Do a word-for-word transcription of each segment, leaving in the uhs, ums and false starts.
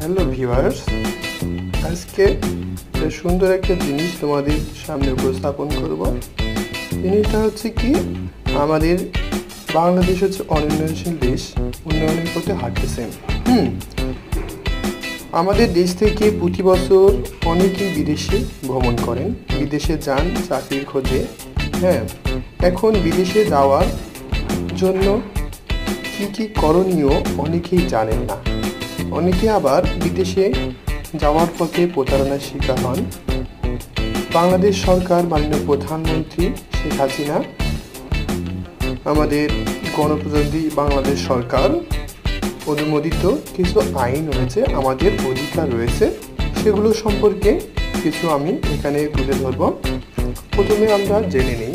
Hello viewers, আজকে সুন্দর একটা জিনিস তোমাদের সামনে উপস্থাপন করব। জিনিসটা হচ্ছে কি, আমাদের বাংলাদেশ হচ্ছে অনুন্নয়নশীল দেশ, উন্নয়নের পথে হাঁটতেছে। হুম আমাদের দেশ থেকে প্রতি বছর অনেকেই বিদেশে ভ্রমণ করেন, বিদেশে যান চাকরির খোঁজে। হ্যাঁ এখন বিদেশে যাওয়ার জন্য কি কি করণীয় অনেকেই জানেন না। অনেকে আবার বিদেশে যাওয়ার পথে প্রতারণার শিকার হন। বাংলাদেশ সরকার, মাননীয় প্রধানমন্ত্রী শেখ হাসিনা, আমাদের গণপ্রজাতন্ত্রী বাংলাদেশ সরকার অনুমোদিত কিছু আইন রয়েছে, আমাদের অধিকার রয়েছে, সেগুলো সম্পর্কে কিছু আমি এখানে তুলে ধরব। প্রথমে আমরা জেনে নিই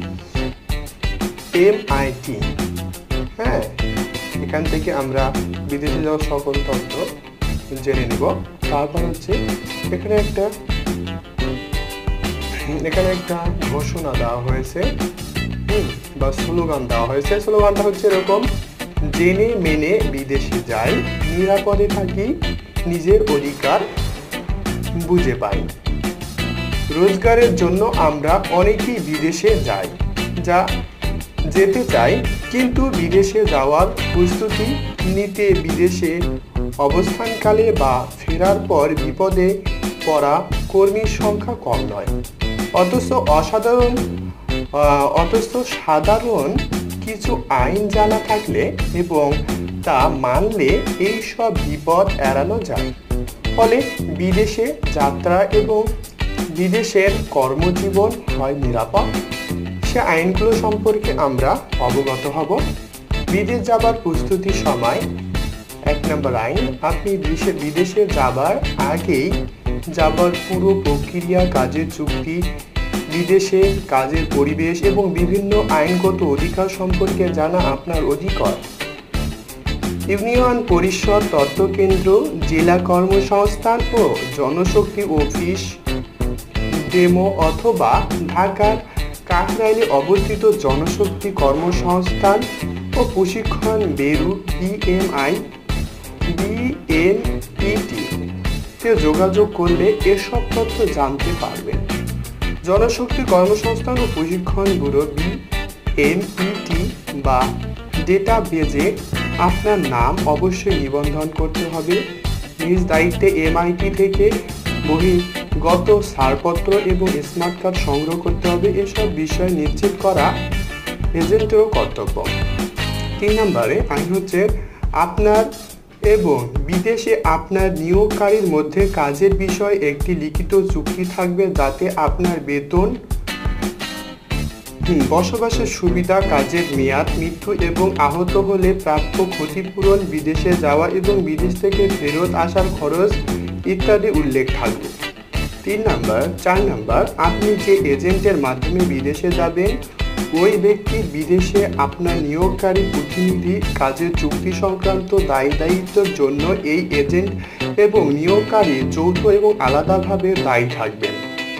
এমআইটি। হ্যাঁ এখান থেকে আমরা বিদেশে যাওয়ার সকল তথ্য জেনে নিব। তারপর হচ্ছে এখানে একটা এখানে একটা ঘোষণা দেওয়া হয়েছে বা স্লোগান দেওয়া হয়েছে। স্লোগানটা হচ্ছে এরকম: জেনে মেনে বিদেশে যাই, নিরাপদে থাকি, নিজের অধিকার বুঝে পাই। রোজগারের জন্য আমরা অনেকেই বিদেশে যাই, যা যেতে চাই, কিন্তু বিদেশে যাওয়ার প্রস্তুতি নিতে বিদেশে অবস্থানকালে বা ফেরার পর বিপদে পড়া কর্মীর সংখ্যা কম নয়। অথচ অসাধারণ অথচ সাধারণ কিছু আইন জানা থাকলে এবং তা মানলে এই সব বিপদ এড়ানো যায়। ফলে বিদেশে যাত্রা এবং বিদেশের কর্মজীবন হয় নিরাপদ। সে আইনগুলো সম্পর্কে আমরা অবগত হব। বিদেশ যাবার প্রস্তুতির সময় এক নম্বর আইন: আপনি দেশে বিদেশে যাবার আগেই যাবার পুরো প্রক্রিয়া, কাজের চুক্তি, বিদেশে কাজের পরিবেশ এবং বিভিন্ন আইনগত অধিকার সম্পর্কে জানা আপনার অধিকার। ইউনিয়ন পরিষদ, তথ্যকেন্দ্র, জেলা কর্মসংস্থান ও জনশক্তি অফিস, ডেমো অথবা ঢাকার কাকরাইলে অবস্থিত জনশক্তি কর্মসংস্থান ও প্রশিক্ষণ ব্যুরো বিএমআই বিএনপিটি তে যোগাযোগ করলে এসব তথ্য জানতে পারবেন। জনশক্তি কর্মসংস্থান ও প্রশিক্ষণ ব্যুরো বিএনপিটি বা ডেটাবেজে আপনার নাম অবশ্যই নিবন্ধন করতে হবে। নিজ দায়িত্বে এমআইটি থেকে বহির্গত ছাড়পত্র এবং স্মার্ট কার্ড সংগ্রহ করতে হবে। এসব বিষয় নিশ্চিত করা এজেন্টেরও কর্তব্য। তিন নম্বরে আইন হচ্ছে আপনার এবং বিদেশে আপনার নিয়োগকারীর মধ্যে কাজের বিষয়ে একটি লিখিত চুক্তি থাকবে, যাতে আপনার বেতন, বসবাসের সুবিধা, কাজের মেয়াদ, মৃত্যু এবং আহত হলে প্রাপ্য ক্ষতিপূরণ, বিদেশে যাওয়া এবং বিদেশ থেকে ফেরত আসার খরচ ইত্যাদি উল্লেখ থাকবে। তিন নাম্বার চার নাম্বার আপনি যে এজেন্টের মাধ্যমে বিদেশে যাবেন, ওই ব্যক্তি বিদেশে আপনার নিয়োগকারী প্রতিনিধি কাজের চুক্তি সংক্রান্ত দায় দায়িত্বের জন্য এই এজেন্ট এবং নিয়োগকারী যৌথ এবং আলাদাভাবে দায়ী থাকবেন।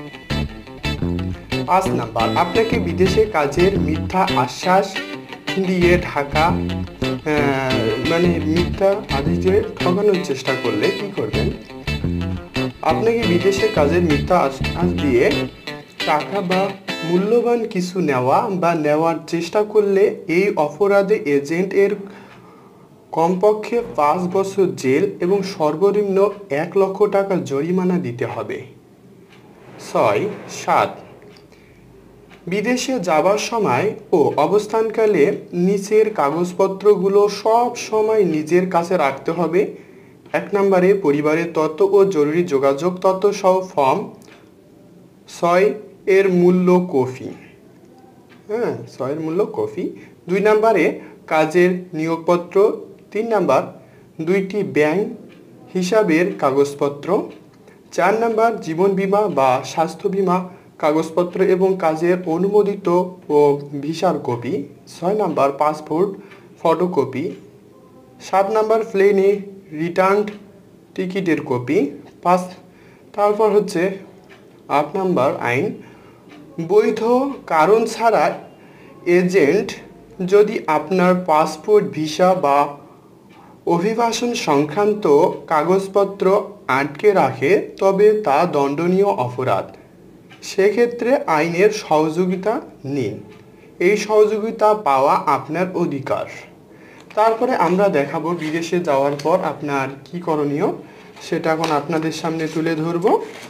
পাঁচ নাম্বার আপনাকে বিদেশে কাজের মিথ্যা আশ্বাস দিয়ে ঢাকা মানে মিথ্যা আদেশ দিয়ে ঠকানোর চেষ্টা করলে কি করবেন? আপনাকে বিদেশে কাজের মিথ্যা আশ্বাস দিয়ে টাকা বা মূল্যবান কিছু নেওয়া বা নেওয়ার চেষ্টা করলে এই অপরাধে এজেন্ট এর কমপক্ষে পাঁচ বছর জেল এবং সর্বনিম্ন এক লক্ষ টাকা জরিমানা দিতে হবে। ছয় সাত বিদেশে যাবার সময় ও অবস্থানকালে নিচের কাগজপত্রগুলো সব সময় নিজের কাছে রাখতে হবে। এক নম্বরে পরিবারের তথ্য ও জরুরি যোগাযোগ তথ্য সহ ফর্ম ছয় এর মূল্য কপি। হ্যাঁ ছয়ের মূল্য কপি। দুই নম্বরে কাজের নিয়োগপত্র। তিন নাম্বার দুইটি ব্যাংক হিসাবের কাগজপত্র। চার নাম্বার জীবন বীমা বা স্বাস্থ্য বীমা কাগজপত্র এবং কাজের অনুমোদিত ও ভিসার কপি। ছয় নাম্বার পাসপোর্ট ফটোকপি। সাত নাম্বার প্লেনে রিটার্ন টিকিটের কপি। পাঁচ তারপর হচ্ছে আট নাম্বার আইন: বৈধ কারণ ছাড়া এজেন্ট যদি আপনার পাসপোর্ট, ভিসা বা অভিবাসন সংক্রান্ত কাগজপত্র আটকে রাখে তবে তা দণ্ডনীয় অপরাধ। সেক্ষেত্রে আইনের সহযোগিতা নিন। এই সহযোগিতা পাওয়া আপনার অধিকার। তারপরে আমরা দেখাবো বিদেশে যাওয়ার পর আপনার কি করণীয়, সেটা এখন আপনাদের সামনে তুলে ধরব।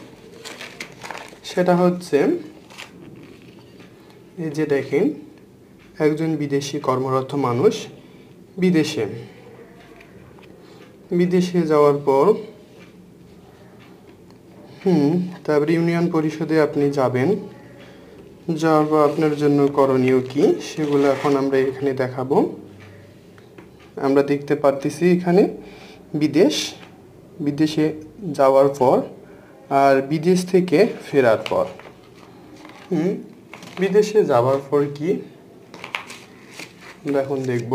সেটা হচ্ছে এই যে দেখেন, একজন বিদেশি কর্মরত মানুষ বিদেশে বিদেশে যাওয়ার পর হুম তারপরে ইউনিয়ন পরিষদে আপনি যাবেন। যাওয়ার পর আপনার জন্য করণীয় কি সেগুলো এখন আমরা এখানে দেখাবো। আমরা দেখতে পারতেছি এখানে বিদেশ বিদেশে যাওয়ার পর আর বিদেশ থেকে ফেরার পর। হুম বিদেশে যাওয়ার পর কি আমরা এখন দেখব।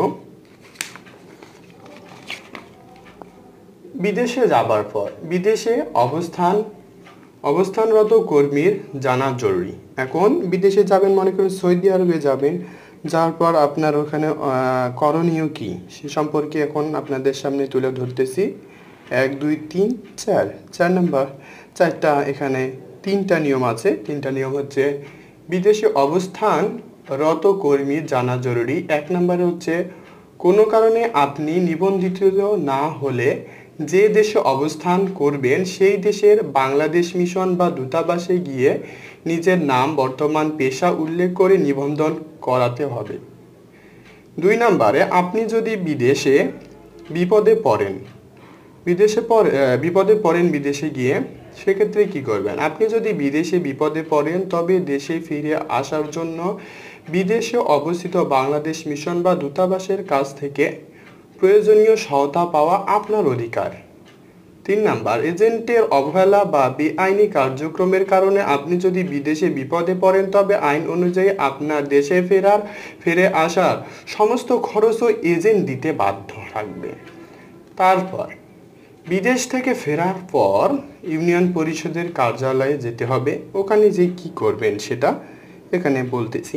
বিদেশে যাবার পর বিদেশে অবস্থান অবস্থানরত কর্মীর জানা জরুরি। এখন বিদেশে যাবেন, মনে করেন সৌদি আরবে যাবেন, যাওয়ার পর আপনার ওখানে করণীয় কি সে সম্পর্কে এখন আপনাদের সামনে তুলে ধরতেছি। এক দুই তিন চার চার নাম্বার চারটা এখানে তিনটা নিয়ম আছে। তিনটা নিয়ম হচ্ছে বিদেশে অবস্থানরত কর্মীর জানা জরুরি। এক নম্বরে হচ্ছে কোনো কারণে আপনি নিবন্ধিত না হলে যে দেশে অবস্থান করবেন সেই দেশের বাংলাদেশ মিশন বা দূতাবাসে গিয়ে নিজের নাম বর্তমান পেশা উল্লেখ করে নিবন্ধন করাতে হবে। দুই নম্বরে আপনি যদি বিদেশে বিপদে পড়েন বিদেশে পর বিপদে পড়েন বিদেশে গিয়ে সেক্ষেত্রে কি করবেন। আপনি যদি বিদেশে বিপদে পড়েন তবে দেশে ফিরে আসার জন্য বিদেশে অবস্থিত বাংলাদেশ মিশন বা দূতাবাসের কাছ থেকে প্রয়োজনীয় সহায়তা পাওয়া আপনার অধিকার। তিন নাম্বার এজেন্টের অবহেলা বা বেআইনি কার্যক্রমের কারণে আপনি যদি বিদেশে বিপদে পড়েন তবে আইন অনুযায়ী আপনার দেশে ফেরার ফিরে আসার সমস্ত খরচও এজেন্ট দিতে বাধ্য থাকবে। তারপর বিদেশ থেকে ফেরার পর ইউনিয়ন পরিষদের কার্যালয়ে যেতে হবে। ওখানে যে কি করবেন সেটা এখানে বলতেছি।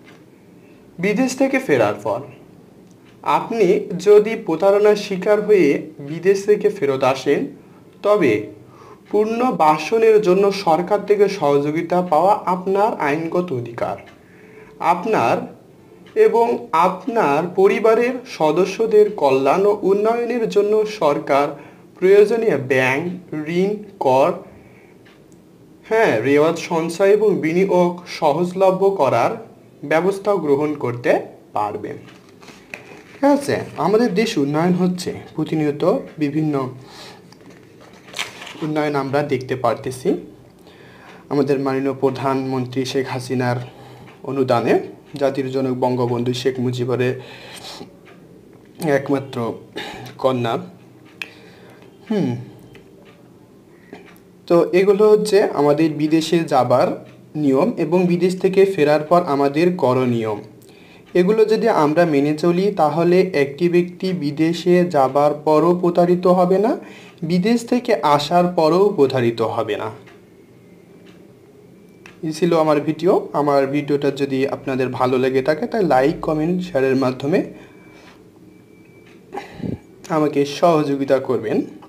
বিদেশ থেকে ফেরার পর আপনি যদি প্রতারণার শিকার হয়ে বিদেশ থেকে ফেরত আসেন তবে পুনর্বাসনের জন্য সরকার থেকে সহযোগিতা পাওয়া আপনার আইনগত অধিকার। আপনার এবং আপনার পরিবারের সদস্যদের কল্যাণ ও উন্নয়নের জন্য সরকার প্রয়োজনীয় ব্যাংক ঋণ কর হ্যাঁ রেওয়াজ সঞ্চয় এবং বিনিয়োগ সহজলভ্য করার ব্যবস্থা গ্রহণ করতে পারবেন। ঠিক আছে, আমাদের দেশ উন্নয়ন হচ্ছে প্রতিনিয়ত, বিভিন্ন উন্নয়ন আমরা দেখতে পারতেছি আমাদের মাননীয় প্রধানমন্ত্রী শেখ হাসিনার অনুদানে। জাতির জনক বঙ্গবন্ধু শেখ মুজিবের একমাত্র কন্যা। হুম তো এগুলো হচ্ছে আমাদের বিদেশে যাবার নিয়ম এবং বিদেশ থেকে ফেরার পর আমাদের করণীয়। এগুলো যদি আমরা মেনে চলি তাহলে একটি ব্যক্তি বিদেশে যাবার পরও প্রতারিত হবে না, বিদেশ থেকে আসার পরও প্রতারিত হবে না। এই ছিল আমার ভিডিও। আমার ভিডিওটা যদি আপনাদের ভালো লেগে থাকে তাহলে লাইক কমেন্ট শেয়ারের মাধ্যমে আমাকে সহযোগিতা করবেন।